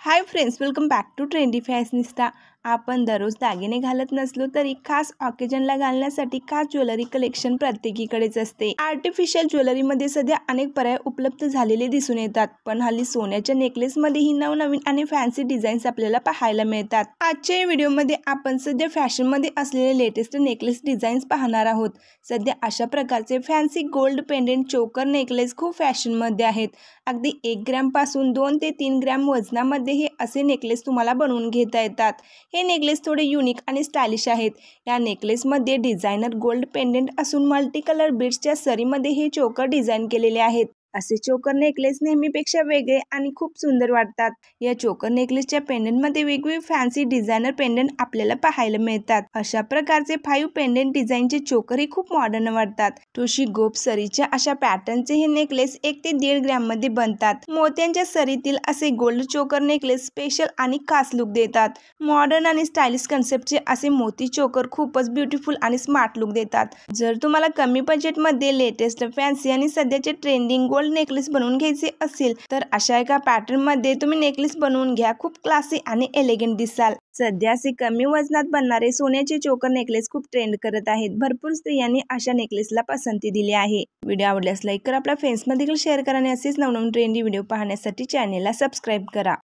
High friends, welcome back to trendy fashionista. आपण दररोज दागिने घालत नसलो तरी खास ऑकेजनला घालण्यासाठी खास ज्वेलरी कलेक्शन प्रत्येकीकडेच असते। आर्टिफिशियल ज्वेलरीमध्ये सध्या अनेक पर्याय उपलब्ध झालेले दिसून येतात, पण हल्ली सोन्याच्या नेकलेसमध्येही नवनवीन आणि फॅन्सी डिझाईन्स आपल्याला पाहायला मिळतात। आजच्या व्हिडिओमध्ये आपण सध्या फॅशनमध्ये असलेले लेटेस्ट नेकलेस डिझाईन्स पाहणार आहोत। सध्या अशा प्रकारचे fancy gold pendant choker necklace खूप फॅशनमध्ये आहेत। अगदी 1 ग्रॅम पासून 2 ते 3 ग्रॅम वजनामध्ये हे असे नेकलेस तुम्हाला बनवून घेता येतात। हे नेकलेस थोडे युनिक आणि स्टायलिश आहेत। या नेकलेसमध्ये डिझायनर गोल्ड पेंडेंट असून मल्टी कलर बीड्सच्या सरीमध्ये हे चोकर डिझाईन केलेले आहेत। असे चोकर नेकलेस नेहमीपेक्षा वेगळे आणि खूप सुंदर वाटतात। या चोकर नेकलेसच्या पेंडेंटमध्ये वेगवेगळे फॅन्सी डिझायनर पेंडेंट आपल्याला पाहायला मिळतात। अशा प्रकारचे 5 पेंडेंट डिझाईनचे चोकर हे खूप मॉडर्न वाटतात। तुळशी गोप सरीच्या अशा पॅटर्नचे हे नेकलेस 1 ते 1.5 ग्रॅम मध्ये बनतात। मोत्यांच्या सरीतील असे गोल्ड चोकर नेकलेस स्पेशल आणि खास लुक देतात। मॉडर्न आणि स्टायलिश कन्सेप्टचे असे मोती चोकर खूपच ब्युटिफुल आणि स्मार्ट लुक देतात। जर तुम्हाला कमी बजेटमध्ये लेटेस्ट फॅन्सी आणि सध्याचे ट्रेंडिंग गोल्ड नेकलेस बनवून घ्यायचे असेल तर अशा एका पॅटर्न मध्ये तुम्ही नेकलेस बनवून घ्या। खूप क्लासी आणि एलिगंट दिसाल। सध्या असे कमी वजनात बनणारे सोन्याचे चोकर नेकलेस खूप ट्रेंड करत आहेत। भरपूर स्त्रियांनी अशा नेकलेसला पसंती दिली आहे। व्हिडिओ आवडल्यास लाईक करा, आपल्या फ्रेंड्समध्ये देखील शेअर करा आणि असेच नवनवीन ट्रेंडी व्हिडिओ पाहण्यासाठी चॅनेलला सबस्क्राईब करा।